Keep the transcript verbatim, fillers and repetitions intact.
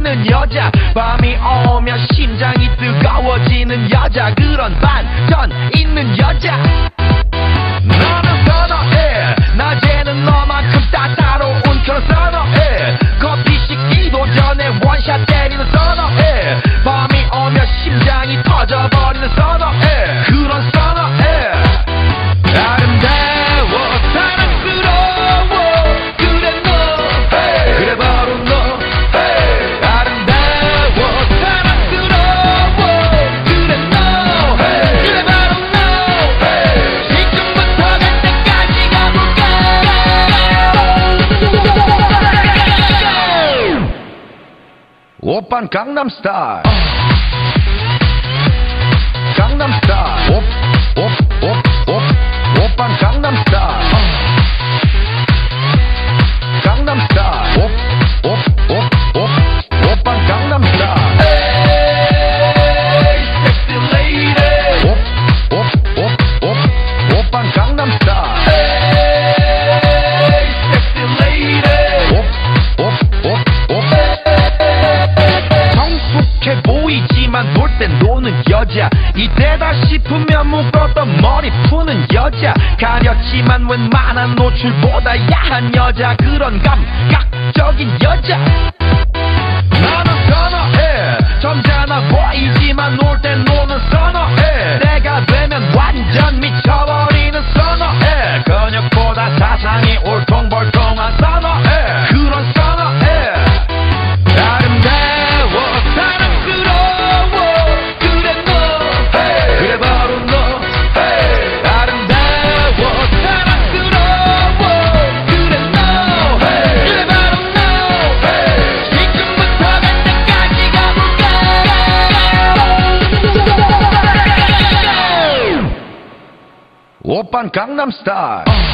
있는 여자, 밤이 오면 심장이 뜨거워지는 여자, 그런 반전 있는 여자. 너는 선호해, 낮에는 너만큼 따사로운 그런 선호해. 커피 식기도 전에 원샷 때리는 선호해. 밤이 오면 심장이 터져버리는 선호해. 그런 선호해. 아름다워 사랑스러워 그래 너, 그래 바로 너. 아름다워 사랑스러워 그래 너, 그래 바로 너. 지금부터 갈 때까지 가볼까. 오빤 강남스타일, 강남스타일. 오, 오, 오, 오, 오빤 강남스타일, 강남스타일. 오, 오, 오, 오, 오빤 강남스타일. 에이 섹시 레이디. 오, 오, 오, 오, 오빤 강남스타일. 에이 섹시 레이디. 오, 오, 오, 오. 성숙해 보이지만 놀 땐 노는 여자, 이때다 싶으면 묶었던 머리 푸는 여자, 가렸지만 웬만한 노출보다 야한 여자, 그런 감각적인 여자. 나는 선호해, 점잖아 보이지만 놀 땐 노는 선호해. 때가 되면 완전 미쳐버리는 선호해. 근육보다 사상이 울퉁불퉁한 선호해. 그런 선호해. 아름다워 사랑스러워 그래 너, 그래 바로 너. 아름다워 사랑스러워 그래 너, 그래 바로 너. 지금부터 갈 때까지 가볼까. 오빤 강남스타일.